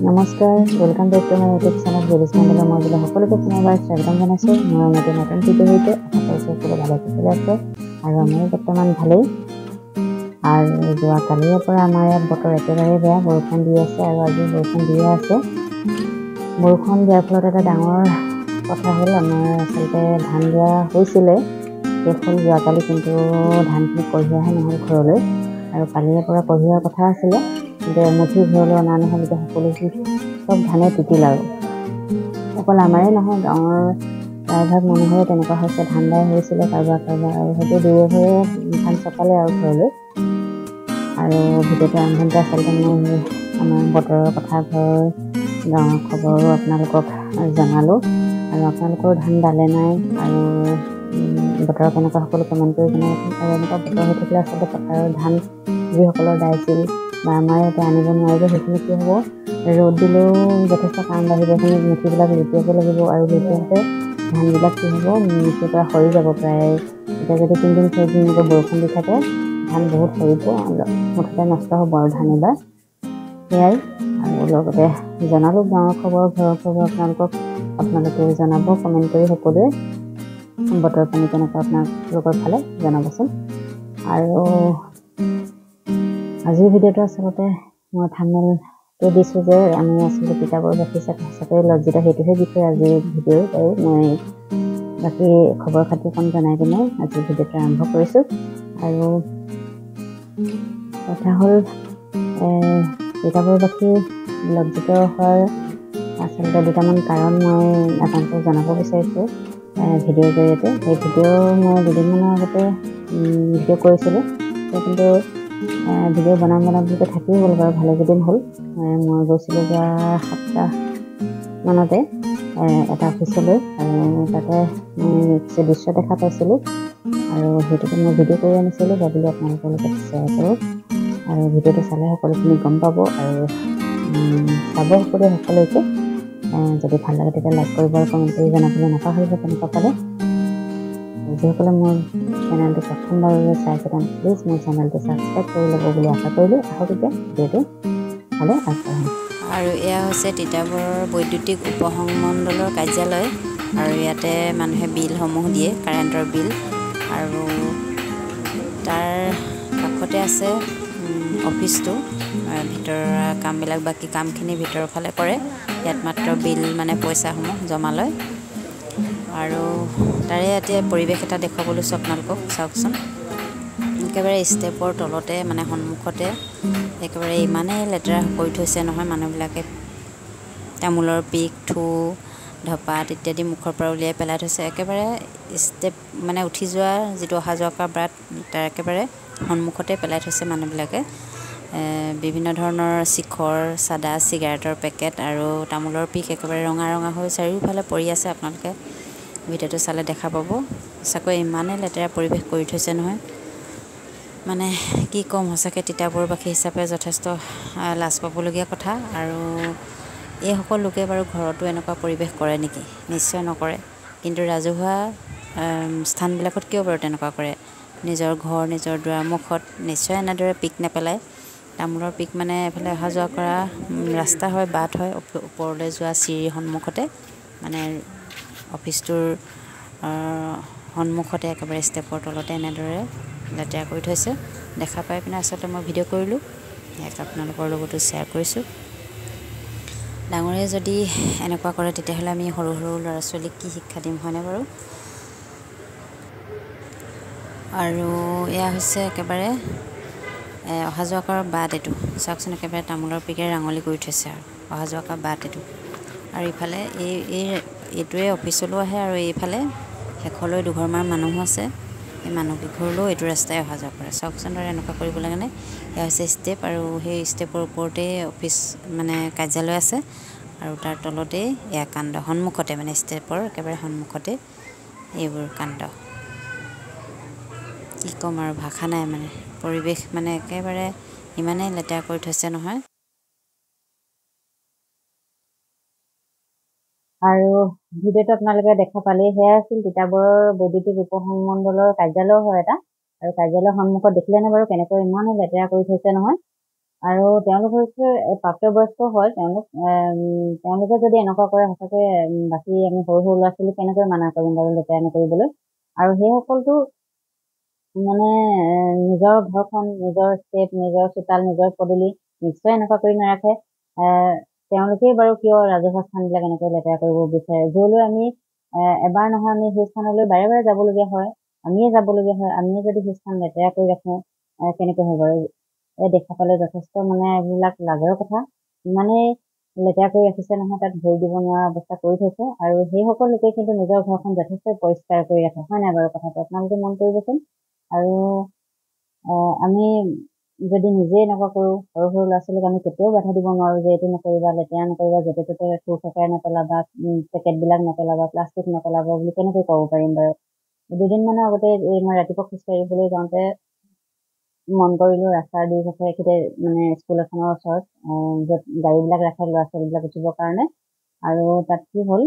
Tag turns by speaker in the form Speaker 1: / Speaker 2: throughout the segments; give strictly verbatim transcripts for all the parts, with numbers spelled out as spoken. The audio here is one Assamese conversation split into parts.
Speaker 1: নমস্কাৰ, welcome back to my YouTube channel Jeris মণ্ডলৰ মই বোলে সকলোকে পুনৰবাৰ স্বাগতম জনাইছোঁ। মই নতুন নতুন ভিডিঅ' সৈতে আশা কৰিছোঁ সকলো ভালে কুশলে আছে আৰু আমাৰো বৰ্তমান ভালেই। আৰু যোৱা কালিৰে পৰা আমাৰ ইয়াত বতৰ একেবাৰে বেয়া, বৰষুণ দি আছে আৰু আজি বৰষুণ দিয়ে আছে। বৰষুণ দিয়াৰ ফলত এটা ডাঙৰ কথা হ'ল, আমাৰ আচলতে ধান দিয়া হৈছিলে শেষ হ'ল যোৱাকালি, কিন্তু ধানখিনি কঢ়িয়াহে নহ'ল ঘৰলৈ। আৰু কালিৰে পৰা কঢ়িওৱাৰ কথা আছিলে, কিন্তু এমুঠি ঘৰলৈ অনা নহ'ল। এতিয়া সকলো চব ধানে তিতিল আৰু অকল আমাৰে নহয়, গাঁৱৰ প্ৰায়ভাগ মানুহৰে তেনেকুৱা হৈছে। ধান দাই হৈছিলে কাৰোবাৰ কাৰোবাৰ, আৰু সেইটো দুই এঘৰে ধান চপালে আৰু ঘৰলৈ। আৰু ভিডিঅ'টো আৰম্ভণিতে আচলতে মই আমাৰ বতৰৰ কথা, ঘৰৰ গাঁৱৰ খবৰো আপোনালোকক জনালোঁ। আৰু আপোনালোকৰ ধান দালে নাই আৰু বতৰ কেনেকুৱা সকলো কমেণ্ট কৰি জনাবচোন। আৰু এনেকুৱা বতৰ হৈ থাকিলে আচলতে পথাৰৰ ধান যিসকলৰ দাইছিল বা আমাৰ ইয়াতে আনিব নোৱাৰিব, সেইখিনি কি হ'ব, ৰ'দ দিলেও যথেষ্ট কাম বাঢ়িব, সেইখিনি মুঠিবিলাক লুটিয়াব লাগিব। আৰু লুটিয়াওঁতে ধানবিলাক কি হ'ব, মুঠিৰ পৰা সৰি যাব প্ৰায়। এতিয়া যদি তিনিদিন চাৰিদিন এনেকৈ বৰষুণ দি থাকে, ধান বহুত সৰিব, মুঠতে নষ্ট হ'ব আৰু ধান এবাৰ। সেয়াই, আৰু লগতে জনালোঁ গাঁৱৰ খবৰ, ঘৰৰ খবৰ আপোনালোকক আপোনালোকেও জনাব কমেণ্ট কৰি সকলোৱে। বতৰ পানী কেনেকুৱা আপোনালোকৰ ফালে জনাবচোন। আৰু আজিৰ ভিডিঅ'টো আচলতে মই থাম্বনেইলটো দিছোঁ যে আমি আচলতে তিতাবৰ গাখীৰ হিচাপে লজ্জিত, সেইটোহে বিষয়ে আজিৰ ভিডিঅ'। আৰু মই বাকী খবৰ খাতি কণ জনাই পিনে আজিৰ ভিডিঅ'টো আৰম্ভ কৰিছোঁ। আৰু কথা হ'ল, তিতাবৰ গাখীৰ লজ্জিত হোৱাৰ আচলতে দুটামান কাৰণ মই আপোনালোকক জনাব বিচাৰিছোঁ ভিডিঅ'ৰ জৰিয়তে। সেই ভিডিঅ' মই দুদিনমানৰ আগতে ভিডিঅ' কৰিছিলোঁ, কিন্তু ভিডিঅ' বনাম বনাম বুলি থাকিও গ'ল বাৰু, ভালে কেইদিন হ'ল। মই গৈছিলোঁ যোৱা সপ্তাহমানতে এটা অফিচলৈ, আৰু তাতে মই কিছু দৃশ্য দেখা পাইছিলোঁ, আৰু সেইটোকে মই ভিডিঅ' কৰি আনিছিলোঁ, ভাবিলোঁ আপোনালোকৰ লগত শ্বেয়াৰ কৰোঁ। আৰু ভিডিঅ'টো চালে সকলোখিনি গম পাব, আৰু চাব সকলোৱে সকলোকে। যদি ভাল লাগে তেতিয়া লাইক কৰিব আৰু কমেণ্ট কৰি জনাবলৈ নাপাহৰিব কেনেকুৱা পালে। যিসকলে মোৰ চেনেলটো প্ৰথমবাৰ চাইছে তেন্তে প্লিজ মোৰ চেনেলটো ছাবস্ক্ৰাইব কৰি ল'ব বুলি আশা কৰিলোঁ। আহক এতিয়া ভিডিঅ'টো ভালে আগবাঢ়িম।
Speaker 2: আৰু এয়া হৈছে তিতাবৰৰ বৈদ্যুতিক উপসংমণ্ডলৰ কাৰ্যালয়, আৰু ইয়াতে মানুহে বিলসমূহ দিয়ে, কাৰেণ্টৰ বিল। আৰু তাৰ কাষতে আছে অফিচটো, ভিতৰৰ কামবিলাক বাকী কামখিনি ভিতৰৰ ফালে কৰে। ইয়াত মাত্ৰ বিল মানে পইচাসমূহ জমা লয়। আৰু তাৰে এতিয়া পৰিৱেশ এটা দেখুৱাব লৈছোঁ আপোনালোকক, চাওকচোন। একেবাৰে ষ্টেপৰ তলতে মানে সন্মুখতে একেবাৰে ইমানেই লেতেৰা কৰি থৈছে নহয় মানুহবিলাকে। তামোলৰ পিক, থু ধপাত ইত্যাদি মুখৰ পৰা উলিয়াই পেলাই থৈছে। একেবাৰে ষ্টেপ মানে উঠি যোৱা যিটো অহা যোৱা কৰা বাট, তাৰ একেবাৰে সন্মুখতে পেলাই থৈছে মানুহবিলাকে। বিভিন্ন ধৰণৰ শিখৰ, চাদা, চিগাৰেটৰ পেকেট আৰু তামোলৰ পিক একেবাৰে ৰঙা ৰঙা হৈ চাৰিওফালে পৰি আছে। আপোনালোকে ভিডিঅ'টো চালে দেখা পাব। সঁচাকৈ ইমানেই লেতেৰা পৰিৱেশ কৰি থৈছে নহয়, মানে কি ক'ম, সঁচাকৈ তিতাবৰবাসী হিচাপে যথেষ্ট লাজ পাবলগীয়া কথা। আৰু এইসকল লোকে বাৰু ঘৰতো এনেকুৱা পৰিৱেশ কৰে নেকি? নিশ্চয় নকৰে। কিন্তু ৰাজহুৱা স্থানবিলাকত কিয় বাৰু তেনেকুৱা কৰে? নিজৰ ঘৰ, নিজৰ দুৱাৰমুখত নিশ্চয় এনেদৰে পিক নেপেলায়। তামোলৰ পিক মানে এফালে অহা যোৱা কৰা ৰাস্তা হয়, বাট হয়, ওপৰলৈ যোৱা চিৰিৰ সন্মুখতে, মানে অফিচটোৰ সন্মুখতে একেবাৰে ষ্টেপৰ তলতে এনেদৰে লেতেৰা কৰি থৈছে। দেখা পাই পিনে আচলতে মই ভিডিঅ' কৰিলোঁ, ইয়াক আপোনালোকৰ লগতো শ্বেয়াৰ কৰিছোঁ। ডাঙৰে যদি এনেকুৱা কৰে, তেতিয়াহ'লে আমি সৰু সৰু ল'ৰা ছোৱালীক কি শিক্ষা দিম, হয়নে বাৰু? আৰু এয়া হৈছে একেবাৰে অহা যোৱা কৰাৰ বাট। এইটো চাওকচোন, একেবাৰে তামোলৰ পিকে ৰাঙলি কৰি থৈছে আৰু অহা যোৱা কৰা বাট এইটো। আৰু ইফালে এই এই এইটোৱে অফিচলৈও আহে, আৰু এইফালে শেষলৈ দুঘৰমান মানুহো আছে। এই মানুহকেইঘৰলৈও এইটো ৰাস্তাই অহা যোৱা কৰে। চাওকচোন ধৰে এনেকুৱা কৰিব লাগেনে? এয়া হৈছে ষ্টেপ, আৰু সেই ষ্টেপৰ ওপৰতেই অফিচ মানে কাৰ্যালয় আছে, আৰু তাৰ তলতেই এয়া কাণ্ড, সন্মুখতে মানে ষ্টেপৰ একেবাৰে সন্মুখতে এইবোৰ কাণ্ড। কি ক'ম আৰু, ভাষা নাই মানে। পৰিৱেশ মানে একেবাৰে ইমানেই লেতেৰা কৰি থৈছে নহয়।
Speaker 1: আৰু ভিডিঅ'টো আপোনালোকে দেখা পালেই, সেয়া আছিল তিতাবৰৰ বৈদ্যুতিক উপসংমণ্ডলৰ কাৰ্যালয় হয় এটা। আৰু কাৰ্যালয়ৰ সন্মুখত দেখিলেনে বাৰু কেনেকৈ ইমানে লেতেৰা কৰি থৈছে নহয়। আৰু তেওঁলোক হৈছে প্ৰাপ্তবয়স্ক হয় তেওঁলোক তেওঁলোকে যদি এনেকুৱা কৰে সঁচাকৈ বাকী আমি সৰু সৰু ল'ৰা ছোৱালী কেনেকৈ মানা কৰিম বাৰু লেতেৰা নকৰিবলৈ। আৰু সেইসকলটো মানে নিজৰ ঘৰখন নিজৰ ষ্টেপ নিজৰ চোতাল নিজৰ পদূলি নিশ্চয় এনেকুৱা কৰি নাৰাখে। তেওঁলোকেই বাৰু কিয় ৰাজহুৱা স্থানবিলাক এনেকৈ লেতেৰা কৰিব বিচাৰে। য'লৈ আমি এবাৰ নহয় আমি সেই স্থানলৈ বাৰে বাৰে যাবলগীয়া হয়, আমিয়ে যাবলগীয়া হয়। আমিয়ে যদি সেই স্থান লেতেৰা কৰি ৰাখোঁ কেনেকৈ হয় বাৰু। এই দেখা পালে যথেষ্ট মানে এইবিলাক লাজৰ কথা। ইমানেই লেতেৰা কৰি ৰাখিছে নহয়, তাত ভৰি দিব নোৱাৰা অৱস্থা কৰি থৈছে। আৰু সেইসকল লোকে কিন্তু নিজৰ ঘৰখন যথেষ্ট পৰিষ্কাৰ কৰি ৰাখে, হয় নাই বাৰু কথাটো আপোনালোকে মন কৰিবচোন। আৰু আমি যদি নিজে এনেকুৱা কৰোঁ, সৰু সৰু ল'ৰা ছোৱালীক আমি কেতিয়াও বাধা দিব নোৱাৰোঁ যে এইটো নকৰিবা, লেতেৰা নকৰিবা, য'তে ত'তে থু খেকাৰ নেপেলাবা, পেকেটবিলাক নেপেলাবা, প্লাষ্টিক নেপেলাবা বুলি কেনেকৈ ক'ব পাৰিম বাৰু। দুদিনমানৰ আগতে এই মই ৰাতিপুৱা খোজকাঢ়িবলৈ যাওঁতে মন কৰিলোঁ ৰাস্তাৰ দুয়োকাষে এইখিতে মানে স্কুল এখনৰ ওচৰত য'ত গাড়ীবিলাক ৰাখে ল'ৰা ছোৱালীবিলাক উঠিবৰ কাৰণে। আৰু তাত কি হ'ল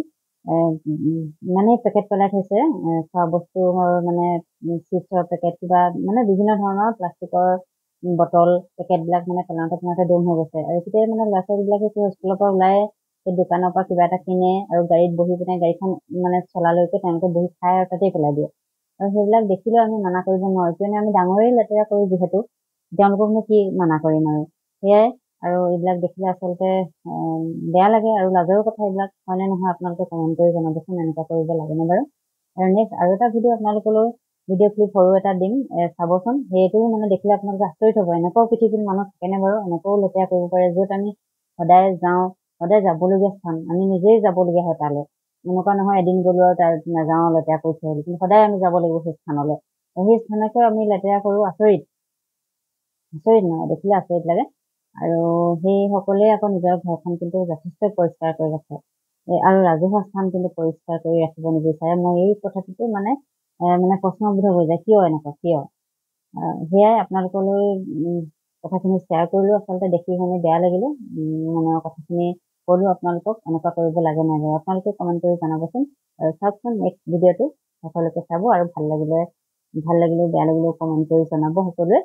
Speaker 1: মানে পেকেট পেলাই থৈছে, খোৱা বস্তুৰ মানে চিপছৰ পেকেট কিবা মানে বিভিন্ন ধৰণৰ প্লাষ্টিকৰ বটল পেকেটবিলাক মানে পেলাওঁতে পেলাওঁতে দম হৈ গৈছে। আৰু তেতিয়া মানে ল'ৰা ছোৱালীবিলাকে কি স্কুলৰ পৰা ওলাই সেই দোকানৰ পৰা কিবা এটা কিনে আৰু গাড়ীত বহি পিনে গাড়ীখন মানে চলালৈকে তেওঁলোকে বহি খাই আৰু তাতেই পেলাই দিয়ে। আৰু সেইবিলাক দেখিলেও আমি মানা কৰিব নোৱাৰোঁ, কিয়নো আমি ডাঙৰেই লেতেৰা কৰোঁ যিহেতু তেওঁলোককনো কি মানা কৰিম আৰু। সেয়াই আৰু এইবিলাক দেখিলে আচলতে বেয়া লাগে আৰু লাজৰ কথা এইবিলাক, হয়নে নহয় আপোনালোকে কমেণ্ট কৰি জনাবচোন এনেকুৱা কৰিব লাগেনে বাৰু। আৰু নেক্সট আৰু এটা ভিডিঅ' আপোনালোকলৈ ভিডিঅ' ক্লিপ সৰু এটা দিম, চাবচোন। সেইটো মানে দেখিলে আপোনালোকে আচৰিত হ'ব, এনেকুৱাও পৃথিৱীত মানুহ থাকেনে বাৰু, এনেকুৱাও লেতেৰা কৰিব পাৰে। য'ত আমি সদায় যাওঁ, সদায় যাবলগীয়া স্থান, আমি নিজেই যাবলগীয়া হয় তালৈ। এনেকুৱা নহয় এদিন গ'লো আৰু তাত নাযাওঁ লেতেৰা কৰি থৈ আহিলোঁ, কিন্তু সদায় আমি যাব লাগিব সেই স্থানলৈ। সেই স্থানকে আমি লেতেৰা কৰোঁ, আচৰিত আচৰিত নহয়, দেখিলে আচৰিত লাগে। আৰু সেইসকলেই আকৌ নিজৰ ঘৰখন কিন্তু যথেষ্ট পৰিষ্কাৰ কৰি ৰাখে আৰু ৰাজহুৱা স্থান কিন্তু পৰিষ্কাৰ কৰি ৰাখিব নিবিচাৰে। মই এই কথাটোতে মানে মানে প্ৰশ্নবোধ হৈ যায়, কিয় এনেকুৱা কিয়। সেয়াই আপোনালোকলৈ কথাখিনি শ্বেয়াৰ কৰিলোঁ। আচলতে দেখি শুনি বেয়া লাগিলে, মনৰ কথাখিনি ক'লোঁ আপোনালোকক, এনেকুৱা কৰিব লাগে নাই বাৰু আপোনালোকে কমেণ্ট কৰি জনাবচোন। আৰু চাওকচোন নেক্সট ভিডিঅ'টো সকলোকে চাব আৰু ভাল লাগিলে ভাল লাগিলেও বেয়া লাগিলেও কমেণ্ট কৰি জনাব সকলোৱে।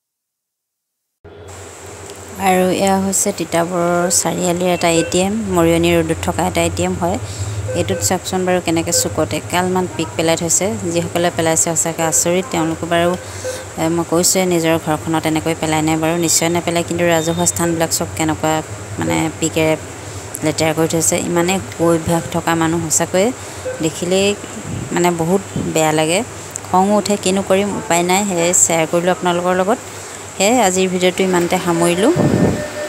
Speaker 2: আৰু এয়া হৈছে তিতাবৰৰ চাৰিআলিৰ এটা এ টি এম, মৰিয়নি ৰোডত থকা এটা এ টি এম হয়। এইটোত চাওকচোন বাৰু কেনেকৈ চুকতে এগালমান পিক পেলাই থৈছে। যিসকলে পেলাইছে সঁচাকৈ আচৰিত। তেওঁলোকো বাৰু মই কৈছোঁৱে নিজৰ ঘৰখনত এনেকৈ পেলাই নাই বাৰু, নিশ্চয় নেপেলাই। কিন্তু ৰাজহুৱা স্থানবিলাক চব কেনেকুৱা মানে পিকেৰে লেতেৰা কৰি থৈছে। ইমানেই অভ্যাস থকা মানুহ সঁচাকৈয়ে দেখিলেই মানে বহুত বেয়া লাগে, খঙো উঠে। কিনো কৰিম, উপায় নাই। সেয়ে শ্বেয়াৰ কৰিলোঁ আপোনালোকৰ লগত। সেয়ে আজিৰ ভিডিঅ'টো ইমানতে সামৰিলোঁ।